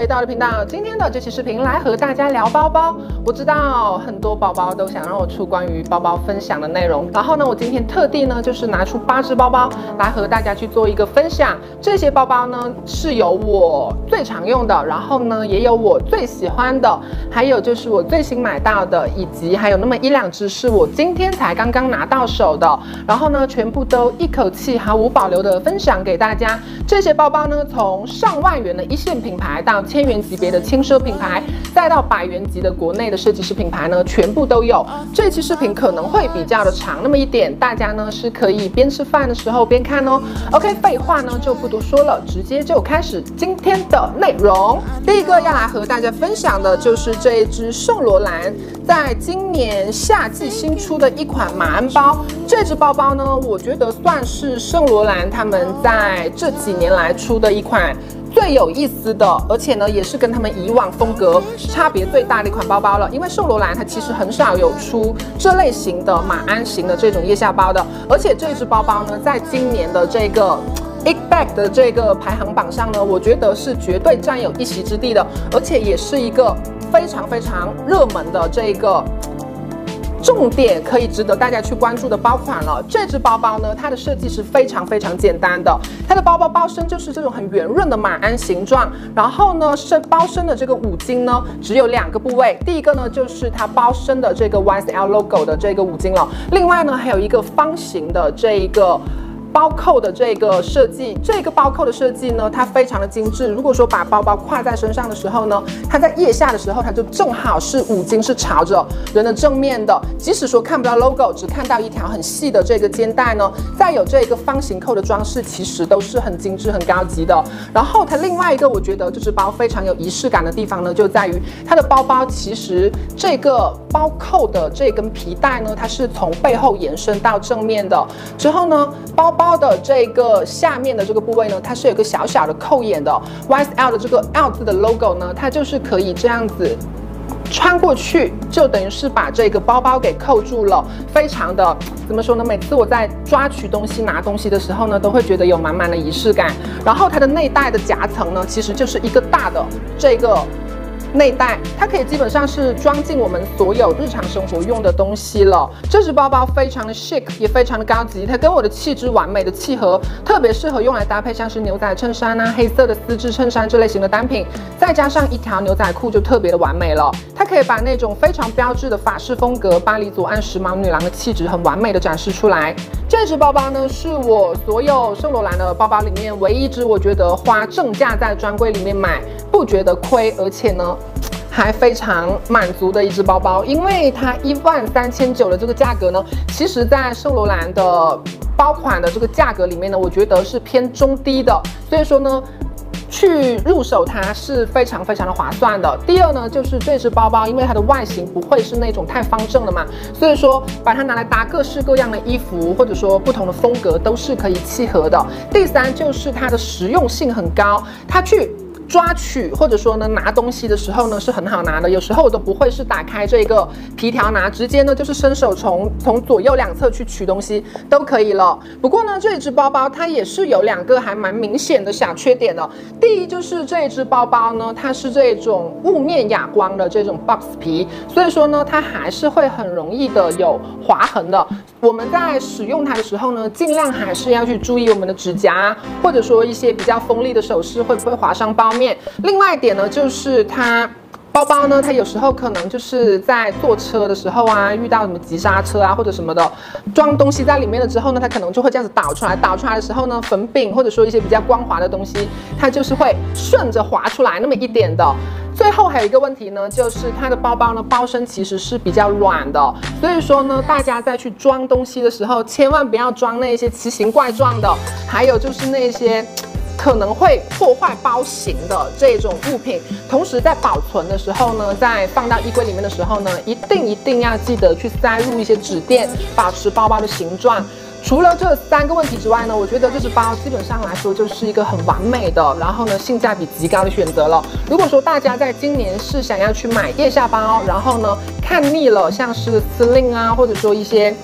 到我的频道。今天的这期视频来和大家聊包包。我知道很多宝宝都想让我出关于包包分享的内容，然后呢，我今天特地呢就是拿出8只包包来和大家去做一个分享。这些包包呢是有我最常用的，然后呢也有我最喜欢的，还有就是我最新买到的，以及还有那么1、2只是我今天才刚刚拿到手的。然后呢，全部都一口气毫无保留的分享给大家。这些包包呢，从上万元的1线品牌到1000元级别的轻奢品牌，再到100元级的国内的设计师品牌呢，全部都有。这期视频可能会比较的长那么一点，大家呢是可以边吃饭的时候边看哦。OK， 废话呢就不多说了，直接就开始今天的内容。第一个要来和大家分享的就是这一只圣罗兰在今年夏季新出的一款马鞍包。这只包包呢，我觉得算是圣罗兰他们在这几年来出的一款最有意思的，而且呢，也是跟他们以往风格差别最大的一款包包了。因为圣罗兰它其实很少有出这类型的马鞍型的这种腋下包的，而且这只包包呢，在今年的这个It Bag 的这个排行榜上呢，我觉得是绝对占有一席之地的，而且也是一个非常热门的这个重点，可以值得大家去关注的包款了。这只包包呢，它的设计是非常简单的。它的包身就是这种很圆润的马鞍形状，然后呢，包身的这个五金呢，只有2个部位。第一个呢，就是它包身的这个 YSL logo 的这个五金了。另外呢，还有一个方形的这一个包扣的这个设计，这个包扣的设计呢，它非常的精致。如果说把包包挎在身上的时候呢，它在腋下的时候，它就正好是五金是朝着人的正面的。即使说看不到 logo， 只看到一条很细的这个肩带呢，再有这个方形扣的装饰，其实都是很精致、很高级的。然后它另外一个我觉得这只包非常有仪式感的地方呢，就在于它的包其实这个包扣的这根皮带呢，它是从背后延伸到正面的。之后呢，包的这个下面的这个部位呢，它是有个小小的扣眼的 YSL 的这个 L 字的 logo 呢，它就是可以这样子穿过去，就等于是把这个包给扣住了，非常的怎么说呢？每次我在抓取东西、拿东西的时候呢，都会觉得有满满的仪式感。然后它的内袋的夹层呢，其实就是一个大的这个内袋，它可以基本上是装进我们所有日常生活用的东西了。这只包非常的 chic， 也非常的高级，它跟我的气质完美的契合，特别适合用来搭配像是牛仔衬衫啊、黑色的丝质衬衫这类型的单品，再加上一条牛仔裤就特别的完美了。它可以把那种非常标志的法式风格、巴黎左岸时髦女郎的气质很完美的展示出来。这只包呢，是我所有圣罗兰的包包里面唯一一只我觉得花正价在专柜里面买不觉得亏，而且呢还非常满足的一只包，因为它13900的这个价格呢，其实在圣罗兰的包款的这个价格里面呢，我觉得是偏中低的，所以说呢，去入手它是非常的划算的。第二呢，就是这只包，因为它的外形不会是那种太方正的嘛，所以说把它拿来搭各式各样的衣服，或者说不同的风格都是可以契合的。第三就是它的实用性很高，它去抓取或者说呢拿东西的时候呢是很好拿的，有时候我都不会是打开这个皮条拿，直接呢就是伸手从左右两侧去取东西都可以了。不过呢，这一只包它也是有2个还蛮明显的小缺点的。第一就是这一只包呢，它是这种雾面哑光的这种 box 皮，所以说呢它还是会很容易的有划痕的。我们在使用它的时候呢，尽量还是要去注意我们的指甲，或者说一些比较锋利的首饰会不会划伤包面。另外一点呢，就是它包呢，它有时候可能就是在坐车的时候啊，遇到什么急刹车啊或者什么的，装东西在里面了之后呢，它可能就会这样子倒出来。倒出来的时候呢，粉饼或者说一些比较光滑的东西，它就是会顺着滑出来那么一点的。最后还有一个问题呢，就是它的包呢，包身其实是比较软的，所以说呢，大家在去装东西的时候，千万不要装那些奇形怪状的，还有就是那些可能会破坏包型的这种物品。同时在保存的时候呢，在放到衣柜里面的时候呢，一定要记得去塞入一些纸垫，保持包的形状。除了这3个问题之外呢，我觉得这只包基本上来说就是一个很完美的，然后呢性价比极高的选择了。如果说大家在今年是想要去买腋下包，然后呢看腻了像是司令啊，或者说一些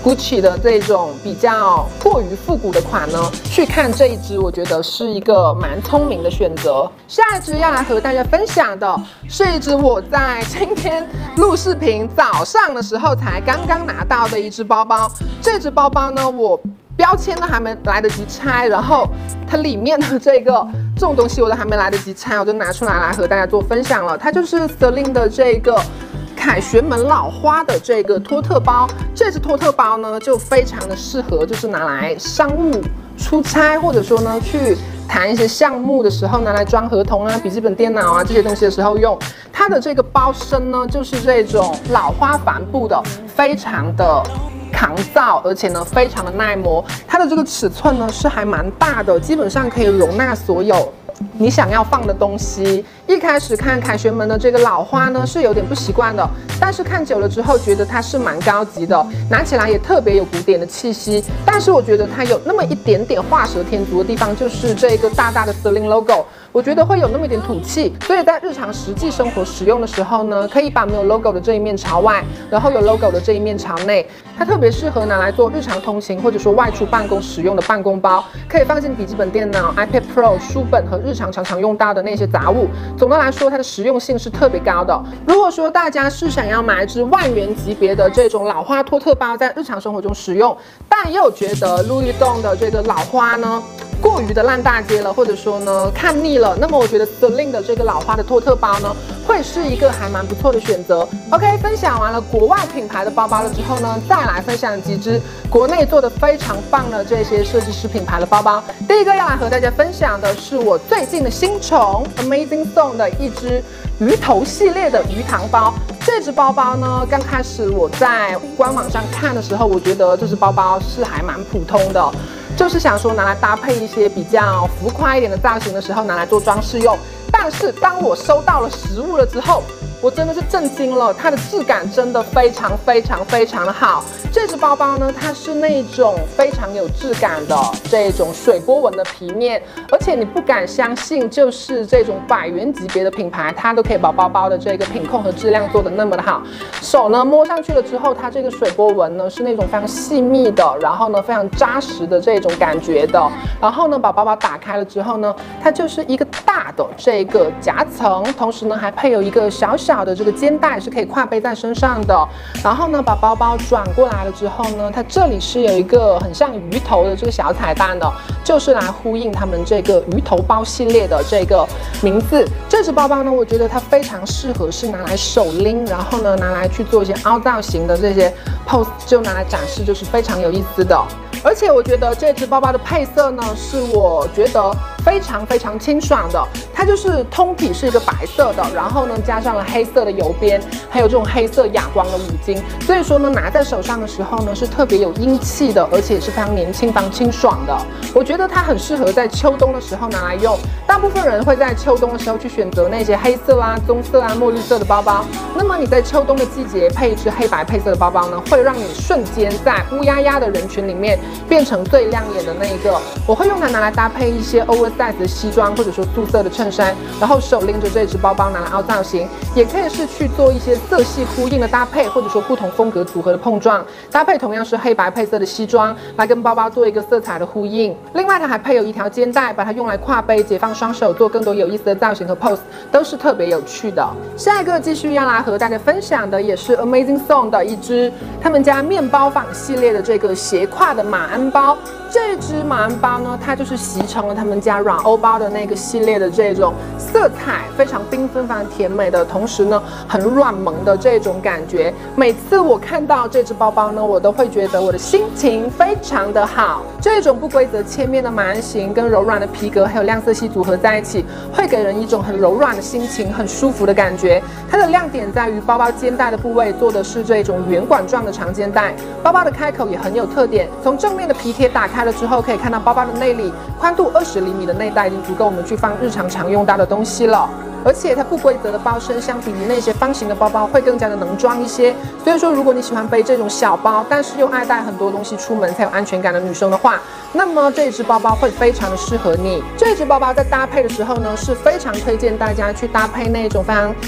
Gucci 的这种比较过于复古的款呢，去看这一支，我觉得是一个蛮聪明的选择。下一支要来和大家分享的是一支我在今天录视频早上的时候才刚刚拿到的一支包包。这支包包呢，我标签呢还没来得及拆，然后它里面的这种东西我都还没来得及拆，我就拿出来和大家做分享了。它就是 Celine 的这个凯旋门老花的这个托特包。这支托特包呢就非常的适合，就是拿来商务出差，或者说呢去谈一些项目的时候拿来装合同啊、笔记本电脑啊这些东西的时候用。它的这个包身呢就是这种老花帆布的，非常的抗造，而且呢非常的耐磨。它的这个尺寸呢是还蛮大的，基本上可以容纳所有你想要放的东西。一开始看凯旋门的这个老花呢是有点不习惯的，但是看久了之后觉得它是蛮高级的，拿起来也特别有古典的气息。但是我觉得它有那么一点点画蛇添足的地方，就是这个大大的 Celine logo， 我觉得会有那么一点土气，所以在日常实际生活使用的时候呢，可以把没有 logo 的这一面朝外，然后有 logo 的这一面朝内。它特别适合拿来做日常通勤或者说外出办公使用的办公包，可以放进笔记本电脑、iPad Pro、书本和日常常用到的那些杂物。总的来说，它的实用性是特别高的。如果说大家是想要买一支万元级别的这种老花托特包，在日常生活中使用，但又觉得Louis Vuitton的这个老花呢过于的烂大街了，或者说呢看腻了，那么我觉得 Celine 的这个老花的托特包呢，会是一个还蛮不错的选择。OK， 分享完了国外品牌的包包了之后呢，再来分享几支国内做的非常棒的这些设计师品牌的包包。第一个要来和大家分享的是我最近的新宠 Amazing Zone 的一支鱼头系列的鱼塘包。这支包包呢，刚开始我在官网上看的时候，我觉得这支包包是还蛮普通的，就是想说拿来搭配一些比较浮夸一点的造型的时候拿来做装饰用。但是当我收到了实物了之后，我真的是震惊了，它的质感真的非常的好。这支包包呢，它是那种非常有质感的这种水波纹的皮面，而且你不敢相信，就是这种100元级别的品牌，它都可以把包包的这个品控和质量做得那么的好。手呢摸上去了之后，它这个水波纹呢是那种非常细密的，然后呢非常扎实的这种感觉的。然后呢把包包打开了之后呢，它就是一个大的这个夹层，同时呢还配有一个小小的这个肩带，是可以挎背在身上的。然后呢把包包转过来了之后呢，它这里是有一个很像鱼头的这个小彩蛋的，就是来呼应他们这个鱼头包系列的这个名字。这支包包呢，我觉得它非常适合是拿来手拎，然后呢拿来去做一些凹造型的这些 pose， 就拿来展示，就是非常有意思的。而且我觉得这支包包的配色呢，是我觉得非常清爽的。它就是通体是一个白色的，然后呢加上了黑色的油边，还有这种黑色哑光的五金，所以说呢拿在手上的时候呢是特别有英气的，而且是非常年轻、非常清爽的。我觉得它很适合在秋冬的时候拿来用。大部分人会在秋冬的时候去选择那些黑色啊、棕色啊、墨绿色的包包。那么你在秋冬的季节配一支黑白配色的包包呢，会让你瞬间在乌压压的人群里面变成最亮眼的那一个。我会用它拿来搭配一些 oversize 的西装，或者说素色的衬衫，然后手拎着这支包包拿来凹造型，也可以是去做一些色系呼应的搭配，或者说不同风格组合的碰撞，搭配同样是黑白配色的西装，来跟包包做一个色彩的呼应。另外它还配有一条肩带，把它用来挎背，解放双手，做更多有意思的造型和 pose， 都是特别有趣的。下一个继续要来和大家分享的也是 Amazing Zone 的一支他们家面包坊系列的这个斜挎的马鞍包。这支马鞍包呢，它就是习成了他们家软欧包的那个系列的这种色彩非常缤纷、非常甜美的，同时呢很软萌的这种感觉。每次我看到这支包包呢，我都会觉得我的心情非常的好。这种不规则切面的马鞍形跟柔软的皮革还有亮色系组合在一起，会给人一种很柔软的心情、很舒服的感觉。它的亮点在于包包肩带的部位做的是这种圆管状的长肩带，包包的开口也很有特点。从正面的皮贴打开了之后，可以看到包包的内里宽度20厘米的内袋已经足够我们去放日常常用到的东西了。而且它不规则的包身相比于那些方形的包包会更加的能装一些，所以说如果你喜欢背这种小包，但是又爱带很多东西出门才有安全感的女生的话，那么这支包包会非常的适合你。这支包包在搭配的时候呢，是非常推荐大家去搭配那种非常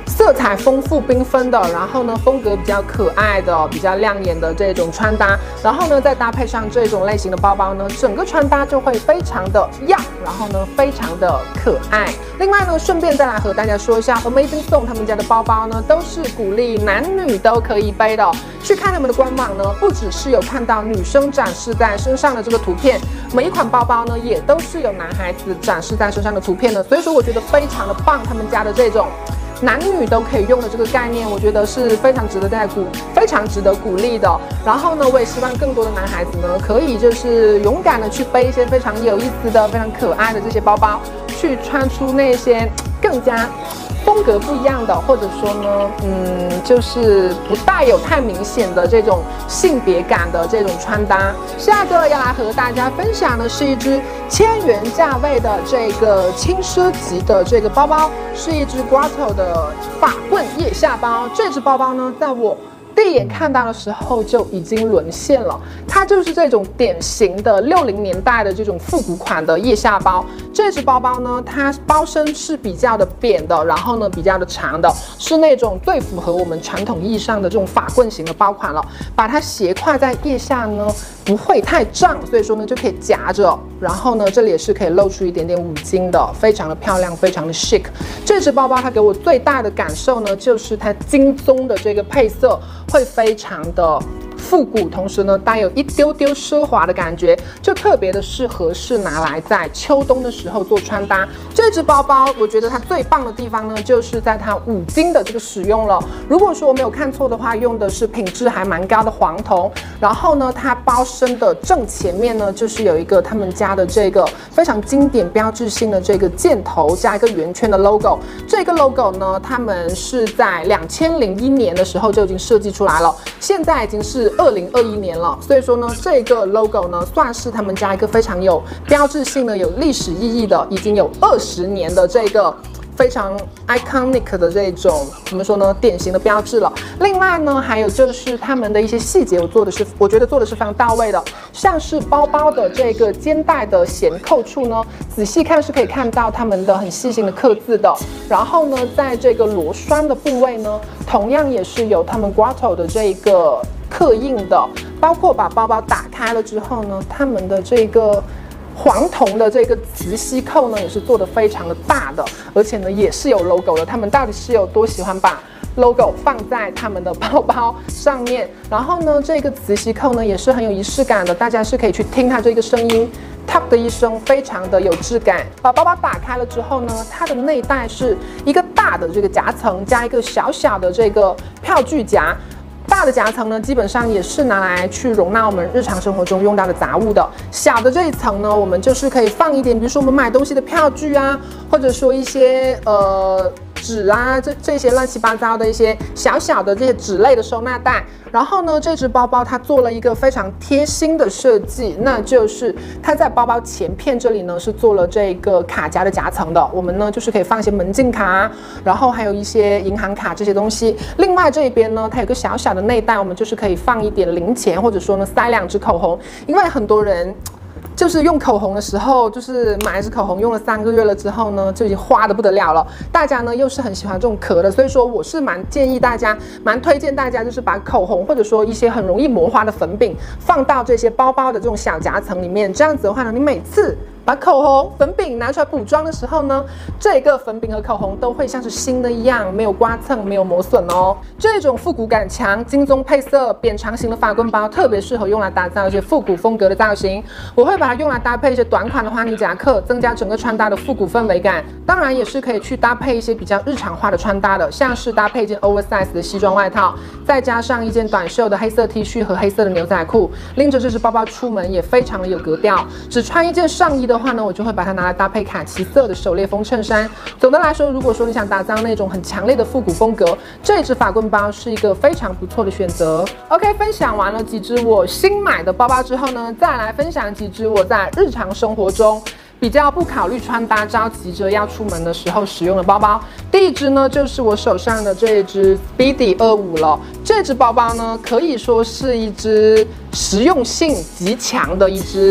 色彩丰富缤纷的，然后呢风格比较可爱的、比较亮眼的这种穿搭，然后呢再搭配上这种类型的包包呢，整个穿搭就会非常的样，然后呢非常的可爱。另外呢，顺便再来和大家说一下 Amazing Stone 他们家的包包呢，都是鼓励男女都可以背的。去看他们的官网呢，不只是有看到女生展示在身上的这个图片，每一款包包呢也都是有男孩子展示在身上的图片的，所以说我觉得非常的棒，他们家的这种男女都可以用的这个概念，我觉得是非常值得鼓励的。然后呢，我也希望更多的男孩子呢，可以就是勇敢的去背一些非常有意思的、非常可爱的这些包包，去穿出那些更加风格不一样的，或者说呢，就是不带有太明显的这种性别感的这种穿搭。下个要来和大家分享的是一只1000元价位的这个轻奢级的这个包包，是一只 Grotto 的法棍腋下包。这只包包呢，在我第一眼看到的时候就已经沦陷了，它就是这种典型的60年代的这种复古款的腋下包。这只包包呢，它包身是比较的扁的，然后呢比较的长的，是那种最符合我们传统意义上的这种法棍型的包款了。把它斜挎在腋下呢，不会太胀，所以说呢就可以夹着，然后呢这里也是可以露出一点点五金的，非常的漂亮，非常的 chic。这只包包它给我最大的感受呢，就是它金棕的这个配色会非常的复古，同时呢带有一丢丢奢华的感觉，就特别的适合是拿来在秋冬的时候做穿搭。这只包包我觉得它最棒的地方呢，就是在它五金的这个使用了。如果说我没有看错的话，用的是品质还蛮高的黄铜，然后呢它包身的正前面呢，就是有一个他们家的这个非常经典标志性的这个箭头加一个圆圈的 logo。这个 logo 呢，他们是在2001年的时候就已经设计出来了，现在已经是2021年了，所以说呢，这个 logo 呢，算是他们家一个非常有标志性的、有历史意义的，已经有20年的这个非常 iconic 的这种怎么说呢，典型的标志了。另外呢，还有就是他们的一些细节，我觉得做的是非常到位的，像是包包的这个肩带的弦扣处呢，仔细看是可以看到他们的很细心的刻字的。然后呢，在这个螺栓的部位呢，同样也是有他们 Grotto 的这个刻印的，包括把包包打开了之后呢，他们的这个黄铜的这个磁吸扣呢，也是做的非常的大的，而且呢也是有 logo 的。他们到底是有多喜欢把 logo 放在他们的包包上面？然后呢，这个磁吸扣呢也是很有仪式感的，大家是可以去听它这个声音。Tap 的一声，非常的有质感。把包包打开了之后呢，它的内袋是一个大的这个夹层，加一个小小的这个票据夹。大的夹层呢，基本上也是拿来去容纳我们日常生活中用到的杂物的。小的这一层呢，我们就是可以放一点，比如说我们买东西的票据啊，或者说一些纸啊，这些乱七八糟的一些小小的这些纸类的收纳袋。然后呢，这只包包它做了一个非常贴心的设计，那就是它在包包前片这里呢是做了这个卡夹的夹层的。我们呢就是可以放一些门禁卡，然后还有一些银行卡这些东西。另外这边呢，它有个小小的内袋，我们就是可以放一点零钱，或者说呢塞2支口红，因为很多人就是用口红的时候，就是买一支口红用了3个月了之后呢，就已经花得不得了了。大家呢又是很喜欢这种壳的，所以说我是蛮推荐大家，就是把口红或者说一些很容易磨花的粉饼放到这些包包的这种小夹层里面。这样子的话呢，你每次把口红、粉饼拿出来补妆的时候呢，这个粉饼和口红都会像是新的一样，没有刮蹭、没有磨损哦。这种复古感强、金棕配色、扁长型的法棍包，特别适合用来打造一些复古风格的造型。我会把它用来搭配一些短款的花呢夹克，增加整个穿搭的复古氛围感。当然，也是可以去搭配一些比较日常化的穿搭的，像是搭配一件 oversize 的西装外套，再加上一件短袖的黑色 T 恤和黑色的牛仔裤，拎着这只包包出门也非常的有格调。只穿一件上衣的话呢，我就会把它拿来搭配卡其色的狩猎风衬衫。总的来说，如果说你想打造那种很强烈的复古风格，这只法棍包是一个非常不错的选择。OK， 分享完了几只我新买的包包之后呢，再来分享几只我在日常生活中比较不考虑穿搭，着急着要出门的时候使用的包包。第一只呢，就是我手上的这一只 Speedy 25了。这只包包呢，可以说是一只实用性极强的一只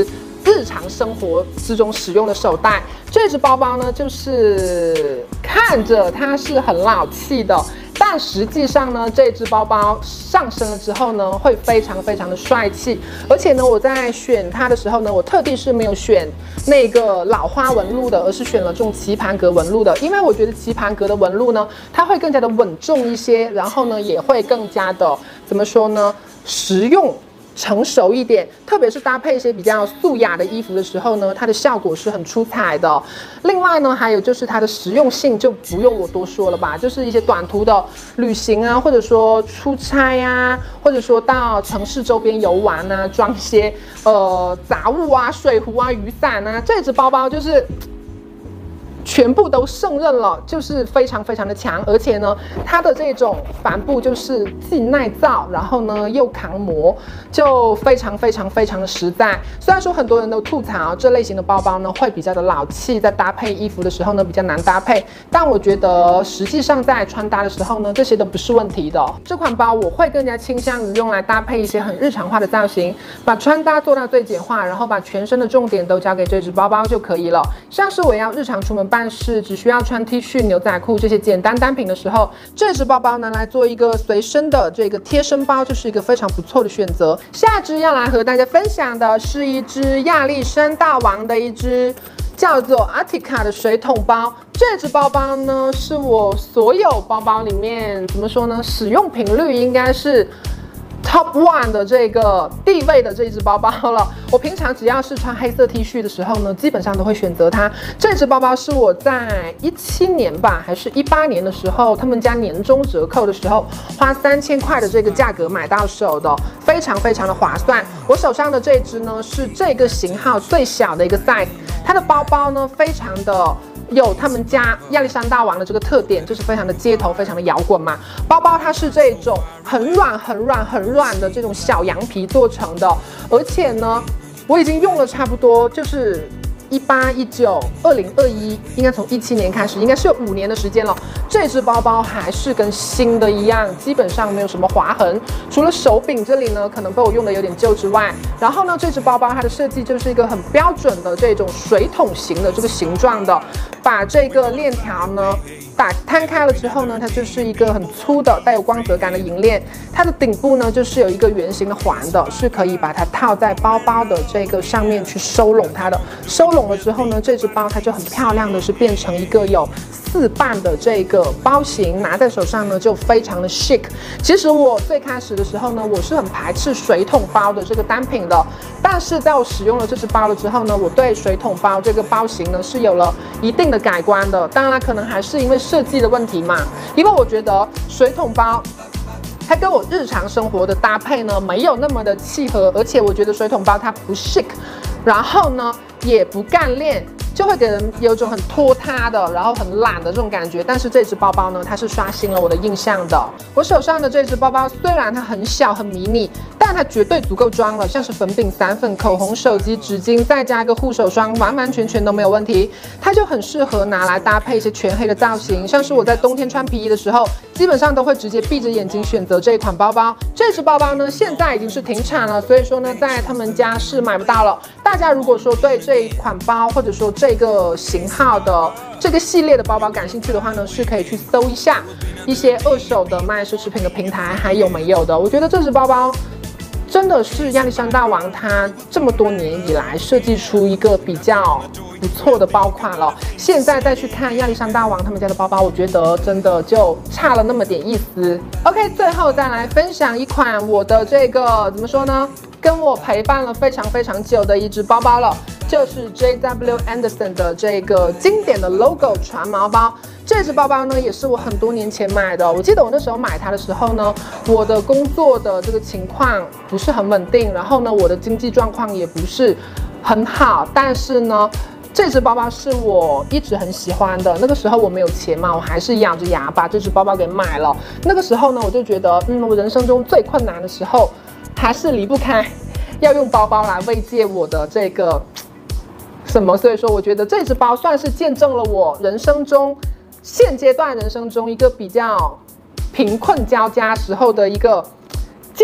日常生活之中使用的手袋。这只包包呢，就是看着它是很老气的，但实际上呢，这只包包上身了之后呢，会非常非常的帅气。而且呢，我在选它的时候呢，我特地是没有选那个老花纹路的，而是选了这种棋盘格纹路的，因为我觉得棋盘格的纹路呢，它会更加的稳重一些，然后呢，也会更加的怎么说呢，实用。成熟一点，特别是搭配一些比较素雅的衣服的时候呢，它的效果是很出彩的。另外呢，还有就是它的实用性就不用我多说了吧，就是一些短途的旅行啊，或者说出差啊，或者说到城市周边游玩啊，装一些杂物啊、水壶啊、雨伞啊，这只包包就是全部都胜任了，就是非常非常的强，而且呢，它的这种帆布就是既耐造，然后呢又抗磨，就非常非常非常的实在。虽然说很多人都吐槽这类型的包包呢会比较的老气，在搭配衣服的时候呢比较难搭配，但我觉得实际上在穿搭的时候呢，这些都不是问题的。这款包我会更加倾向于用来搭配一些很日常化的造型，把穿搭做到最简化，然后把全身的重点都交给这只包包就可以了。像是我要日常出门办事，只需要穿 T 恤、牛仔裤这些简单单品的时候，这只包包拿来做一个随身的这个贴身包，就是一个非常不错的选择。下支要来和大家分享的是一只亚历山大王的一只叫做 Artica 的水桶包。这只包包呢，是我所有包包里面怎么说呢，使用频率应该是Top 1的这个地位的这一只包包了。我平常只要是穿黑色 T 恤的时候呢，基本上都会选择它。这只包包是我在17年吧，还是18年的时候，他们家年终折扣的时候，花3000块的这个价格买到手的，非常非常的划算。我手上的这只呢，是这个型号最小的一个 size， 它的包包呢，非常的有他们家亚历山大王的这个特点，就是非常的街头，非常的摇滚嘛。包包它是这种很软、很软、很软的这种小羊皮做成的，而且呢，我已经用了差不多就是18、19、2021，应该从17年开始，应该是有5年的时间了。这只包包还是跟新的一样，基本上没有什么划痕，除了手柄这里呢可能被我用的有点旧之外，然后呢，这只包包它的设计就是一个很标准的这种水桶型的这个形状的，把这个链条呢摊开了之后呢，它就是一个很粗的带有光泽感的银链，它的顶部呢就是有一个圆形的环的，是可以把它套在包包的这个上面去收拢它的。收拢了之后呢，这只包它就很漂亮的是变成一个有4瓣的这个包型，拿在手上呢就非常的 chic。其实我最开始的时候呢，我是很排斥水桶包的这个单品的，但是在我使用了这只包了之后呢，我对水桶包这个包型呢是有了一定的改观的。当然，可能还是因为设计的问题嘛，因为我觉得水桶包它跟我日常生活的搭配呢没有那么的契合，而且我觉得水桶包它不 chic， 然后呢也不干练，就会给人有一种很拖沓的，然后很懒的这种感觉。但是这只包包呢，它是刷新了我的印象的。我手上的这只包包虽然它很小很迷你，但它绝对足够装了，像是粉饼、散粉、口红、手机、纸巾，再加一个护手霜，完完全全都没有问题。它就很适合拿来搭配一些全黑的造型，像是我在冬天穿皮衣的时候，基本上都会直接闭着眼睛选择这一款包包。这只包包呢，现在已经是停产了，所以说呢，在他们家是买不到了。大家如果说对这一款包，或者说这个型号的这个系列的包包感兴趣的话呢，是可以去搜一下一些二手的卖奢侈品的平台还有没有的。我觉得这只包包真的是亚历山大王他这么多年以来设计出一个比较不错的包款了。现在再去看亚历山大王他们家的包包，我觉得真的就差了那么点意思。OK， 最后再来分享一款我的这个怎么说呢，跟我陪伴了非常非常久的一只包包了，就是 JW Anderson 的这个经典的 logo 船锚包。这只包包呢，也是我很多年前买的。我记得我那时候买它的时候呢，我的工作的这个情况不是很稳定，然后呢，我的经济状况也不是很好。但是呢，这只包包是我一直很喜欢的。那个时候我没有钱嘛，我还是咬着牙把这只包包给买了。那个时候呢，我就觉得，我人生中最困难的时候，还是离不开要用包包来慰藉我的这个什么。所以说，我觉得这只包算是见证了我人生中现阶段人生中一个比较贫困交加时候的一个见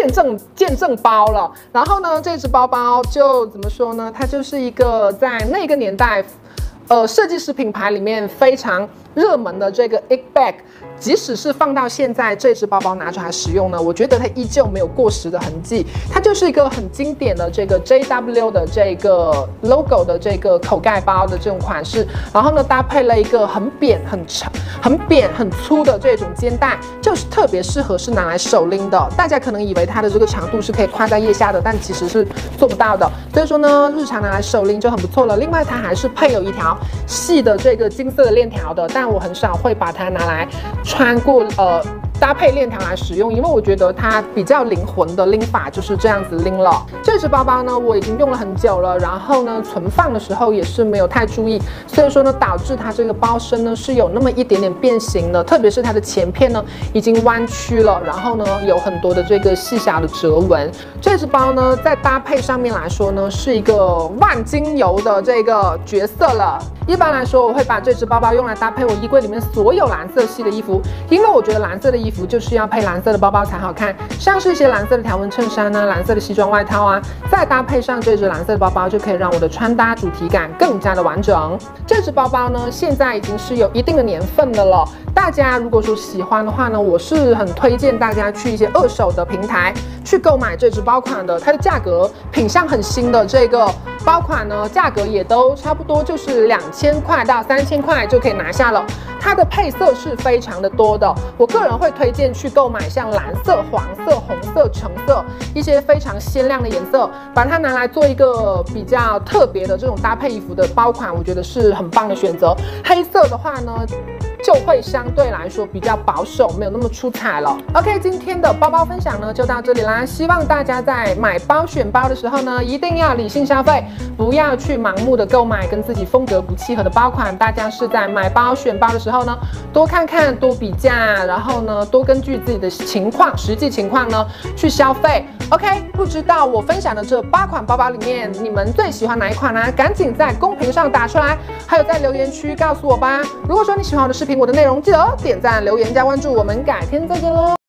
见证包了。然后呢，这只包包就怎么说呢？它就是一个在那个年代，设计师品牌里面非常热门的这个 It Bag。即使是放到现在，这只包包拿出来使用呢，我觉得它依旧没有过时的痕迹。它就是一个很经典的这个 JW 的这个 logo 的这个口盖包的这种款式，然后呢搭配了一个很扁、很长、很扁、很粗的这种肩带，就是特别适合是拿来手拎的。大家可能以为它的这个长度是可以挎在腋下的，但其实是做不到的。所以说呢，日常拿来手拎就很不错了。另外，它还是配有一条细的这个金色的链条的，但我很少会把它拿来穿过搭配链条来使用，因为我觉得它比较灵魂的拎法就是这样子拎了。这只包包呢，我已经用了很久了，然后呢，存放的时候也是没有太注意，所以说呢，导致它这个包身呢是有那么一点点变形的，特别是它的前片呢已经弯曲了，然后呢有很多的这个细小的折纹。这只包呢，在搭配上面来说呢，是一个万金油的这个角色了。一般来说，我会把这只包包用来搭配我衣柜里面所有蓝色系的衣服，因为我觉得蓝色的衣服就是要配蓝色的包包才好看，像是一些蓝色的条纹衬衫啊、蓝色的西装外套啊，再搭配上这只蓝色的包包，就可以让我的穿搭主题感更加的完整。这只包包呢，现在已经是有一定的年份的了，大家如果说喜欢的话呢，我是很推荐大家去一些二手的平台去购买这只包款的，它的价格品相很新的这个包款呢，价格也都差不多就是2000块到3000块就可以拿下了。它的配色是非常的多的，我个人会推荐去购买像蓝色、黄色、红色、橙色一些非常鲜亮的颜色，把它拿来做一个比较特别的这种搭配衣服的包款，我觉得是很棒的选择。黑色的话呢，就会相对来说比较保守，没有那么出彩了。OK， 今天的包包分享呢就到这里啦。希望大家在买包选包的时候呢，一定要理性消费，不要去盲目的购买跟自己风格不契合的包款。大家是在买包选包的时候呢，多看看、多比价，然后呢多根据自己的情况、实际情况呢去消费。OK， 不知道我分享的这8款包包里面，你们最喜欢哪一款呢？赶紧在公屏上打出来，还有在留言区告诉我吧。如果说你喜欢我的视频，我的内容，记得点赞、留言、加关注，我们改天再见喽。